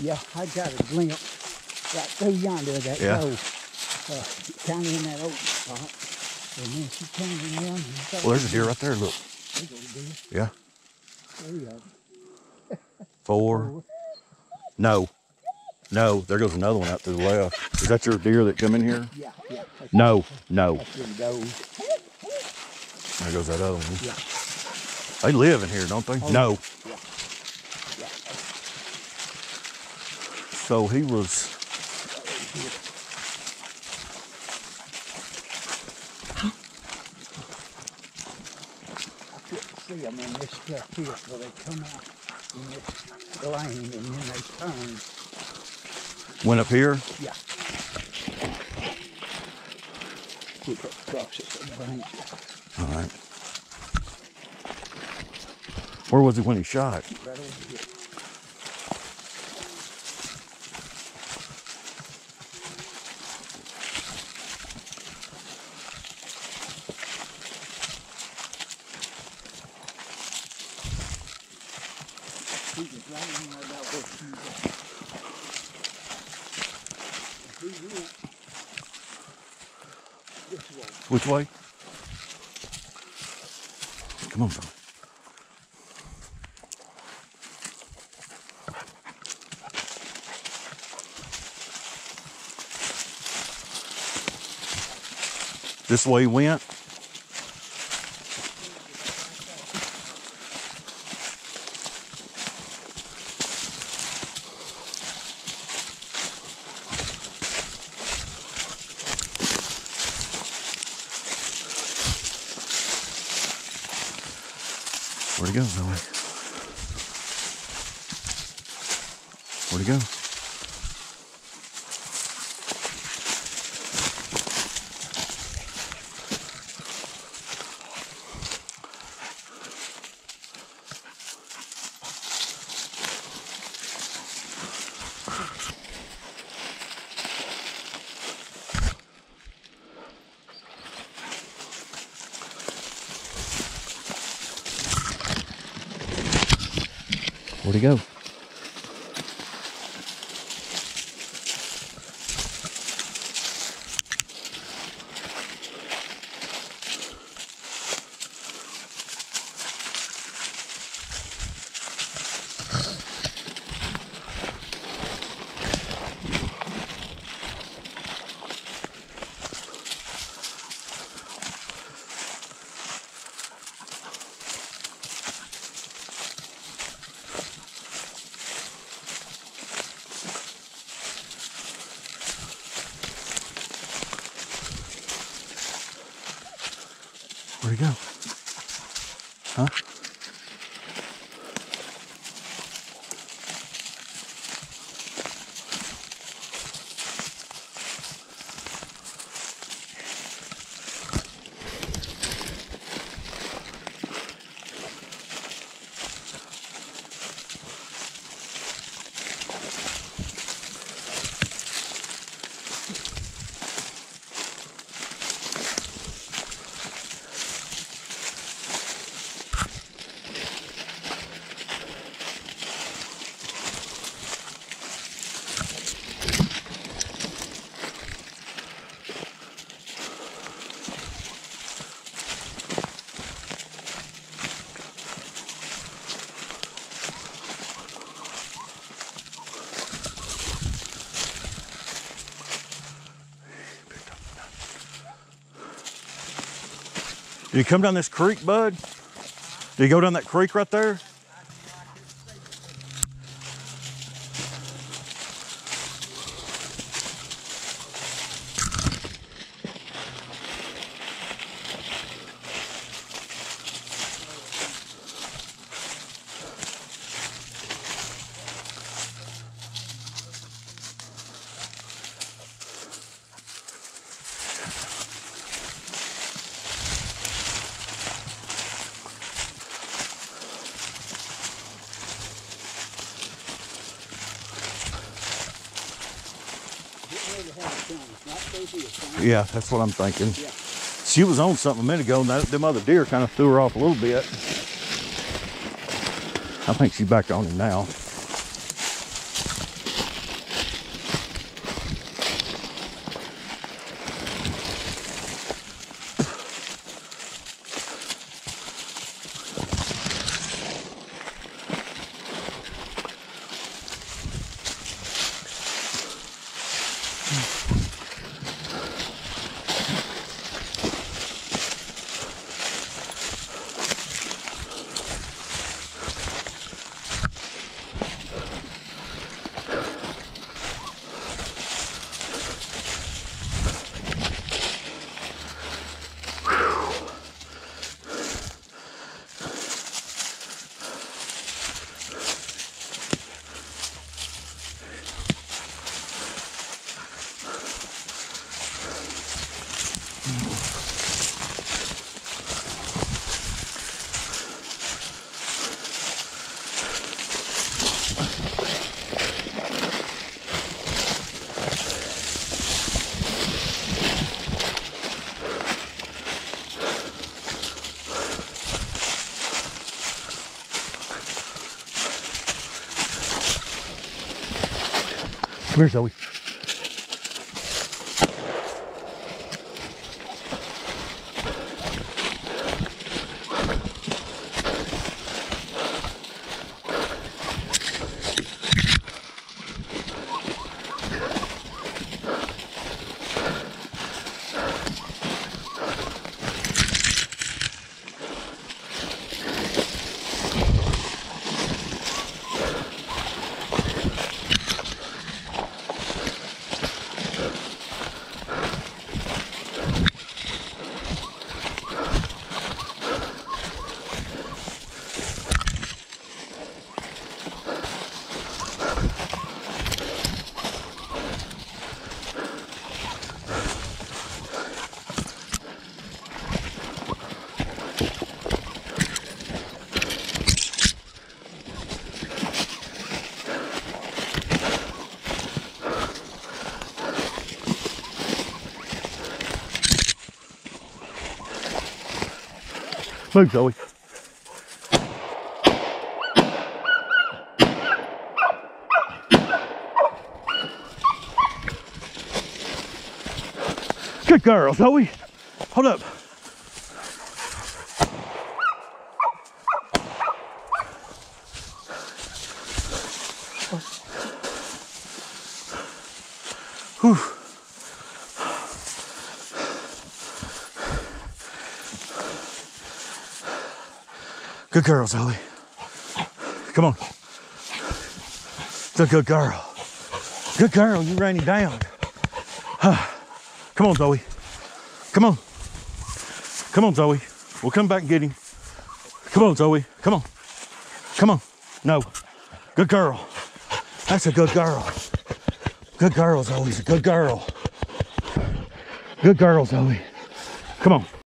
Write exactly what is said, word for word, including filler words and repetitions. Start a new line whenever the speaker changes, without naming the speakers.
Yeah, I got a glimpse right through yonder of that
Yeah.
doe. Uh, kind of in that open spot. And then she came around. And
Well, there's a deer right there, look.
There goes a deer.
Yeah.
Three of them.
Four.
Four.
No. No, there goes another one out to the left. Is that your deer that come in here?
Yeah, yeah. That's,
No, no.
that's them does.
There goes that other one.
Yeah.
They live in here, don't they?
Oh,
no.
Yeah. Yeah.
So he was.
I couldn't see them in this stuff here, so they come out in this lane and then they turn.
Went up here?
Yeah. We got across it from the bank.
All right. Where was he when he shot?
Right over here. He was right in there about where she was. He went this way.
Which way? Come on, son. This way he went? Where'd he go, Zoe? Where'd he go? Where'd he go? Where'd he go? Huh? Did you come down this creek, bud? Did you go down that creek right there? Yeah, that's what I'm thinking.
Yeah.
She was on something a minute ago, and that, them other deer kind of threw her off a little bit. I think she's back on him now. Come here, Zoe. Move, Zoe. Good girl, Zoe. Hold up. Whew. Good girl, Zoe. Come on. It's a good girl. Good girl, you ran him down. Come on, Zoe. Come on. Come on, Zoe. We'll come back and get him. Come on, Zoe. Come on. Come on. No. Good girl. That's a good girl. Good girl, Zoe's a good girl. Good girl, Zoe. Come on.